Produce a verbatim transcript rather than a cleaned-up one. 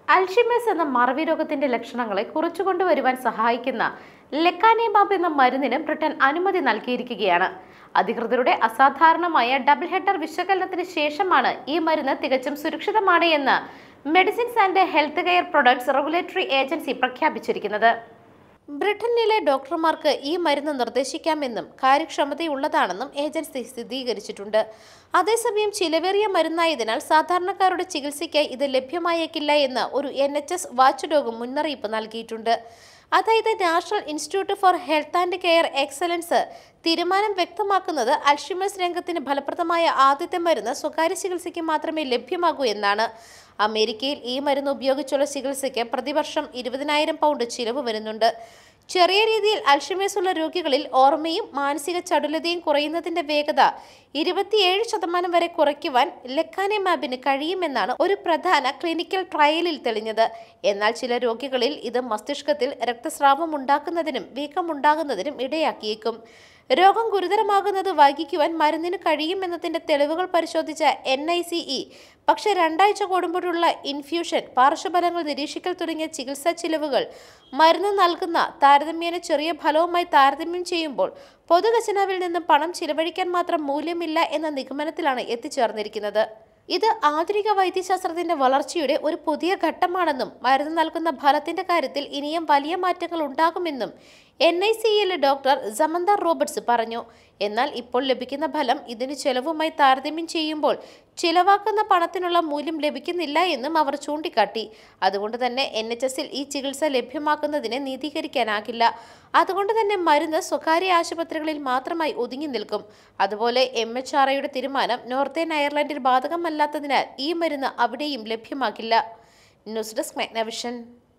Alzheimer's എന്ന മറവി രോഗത്തിന്റെ ലക്ഷണങ്ങളെ കുറച്ചുകൊണ്ടുവരുവാൻ സഹായിക്കുന്ന ലെക്കാനിമാബ് എന്ന മരുന്നിന് ബ്രിട്ടൻ അനുമതി നൽകിയിരിക്കുകയാണ്. അധികൃതരുടെ അസാധാരണമായ ഡബിൾ ഹെഡർ വിശകലനത്തിന് ശേഷമാണ് ഈ മരുന്ന് തികച്ചും സുരക്ഷിതമാണ് എന്ന് medicines and health care products regulatory agency പ്രഖ്യാപിച്ചിരിക്കുന്നത്. ബ്രിട്ടനിലെ ഡോക്ടർമാർക്ക് ഈ മരുന്ന് നിർദ്ദേശിക്കാമെന്നും കാര്യക്ഷമതയുള്ളതാണെന്നും ഏജൻസി സ്ഥിരീകരിച്ചിട്ടുണ്ട്. അതേസമയം ചിലവേറിയ മരുന്നായതിനാൽ സാധാരണക്കാരുടെ ചികിത്സയ്ക്കായി ഇത് ലഭ്യമായേക്കില്ല എന്ന് ഒരു N H S watchdog മുന്നറിയിപ്പ് നൽകിയിട്ടുണ്ട്. അതായത് national institute for health and care excellence തീരുമാനം വ്യക്തമാക്കുന്നത് അൽഷിമേഴ്സ് രംഗത്തിന് ഫലപ്രദമായ ആദ്യത്തെ മരുന്ന് സ്വകാര്യ ചികിത്സയ്ക്ക് മാത്രമേ ലഭ്യമാകൂ എന്നാണ്. അമേരിക്കയിൽ ഈ മരുന്ന് ഉപയോഗിച്ചുള്ള ചികിത്സയ്ക്ക് പ്രതിവർഷം ഇരുപതിനായിരം പൗണ്ട് ചിലവ് വരുന്നുണ്ട്. ചെറിയ രീതിയിൽ അൽഷിമേഴ്സ് ഉള്ള രോഗികളിൽ ഓർമ്മയും മാനസിക ചടുലതയും കുറയുന്നതിന്റെ വേഗത ഇരുപത്തിയേഴ് ശതമാനം വരെ കുറയ്ക്കുവാൻ ലെക്കാനിമാബിന് കഴിയുമെന്നാണ് ഒരു പ്രധാന ക്ലിനിക്കൽ ട്രയലിൽ തെളിഞ്ഞത്. എന്നാൽ ചില രോഗികളിൽ ഇത് മസ്തിഷ്കത്തിൽ രക്തസ്രാവം ഉണ്ടാക്കുന്നതിനും വീക്കമുണ്ടാകുന്നതിനും ഇടയാക്കിയേക്കും. രോഗം ഗുരുതരമാകുന്നത് വൈകിക്കുവാൻ മരുന്നിന് കഴിയുമെന്നതിന്റെ തെളിവുകൾ പരിശോധിച്ച എൻ ഐ സി ഇ പക്ഷേ രണ്ടാഴ്ച കൂടുമ്പോഴുള്ള ഇൻഫ്യൂഷൻ, പാർശ്വഫലങ്ങൾ നിരീക്ഷിക്കൽ തുടങ്ങിയ ചികിത്സാ ചിലവുകൾ മരുന്ന് നൽകുന്ന താരതമ്യേന ചെറിയ ഫലവുമായി താരതമ്യം ചെയ്യുമ്പോൾ പൊതുഖജനാവിൽ നിന്നും പണം ചിലവഴിക്കാൻ മാത്രം മൂല്യമില്ല എന്ന നിഗമനത്തിലാണ് എത്തിച്ചേർന്നിരിക്കുന്നത്. ഇത് ആധുനിക വൈദ്യശാസ്ത്രത്തിന്റെ വളർച്ചയുടെ ഒരു പുതിയ ഘട്ടമാണെന്നും മരുന്ന് നൽകുന്ന ഫലത്തിന്റെ കാര്യത്തിൽ ഇനിയും വലിയ മാറ്റങ്ങൾ ഉണ്ടാകുമെന്നും എൻ ഐ സി ഇയിലെ ഡോക്ടർ സമന്ത റോബർട്സ് പറഞ്ഞു. എന്നാൽ ഇപ്പോൾ ലഭിക്കുന്ന ഫലം ഇതിന് ചെലവുമായി താരതമ്യം ചെയ്യുമ്പോൾ ചിലവാക്കുന്ന പണത്തിനുള്ള മൂല്യം ലഭിക്കുന്നില്ല എന്നും അവർ ചൂണ്ടിക്കാട്ടി. അതുകൊണ്ട് തന്നെ എൻ എച്ച് എസിൽ ഈ ചികിത്സ ലഭ്യമാക്കുന്നതിനെ നീതീകരിക്കാനാകില്ല. അതുകൊണ്ട് തന്നെ മരുന്ന് സ്വകാര്യ ആശുപത്രികളിൽ മാത്രമായി ഒതുങ്ങി നിൽക്കും. അതുപോലെ എം എച്ച് ആർ ഐയുടെ തീരുമാനം നോർത്തേൺ അയർലൻഡിൽ ബാധകമല്ലാത്തതിനാൽ ഈ മരുന്ന് അവിടെയും ലഭ്യമാകില്ല. News desk മെഗ്നവിഷൻ.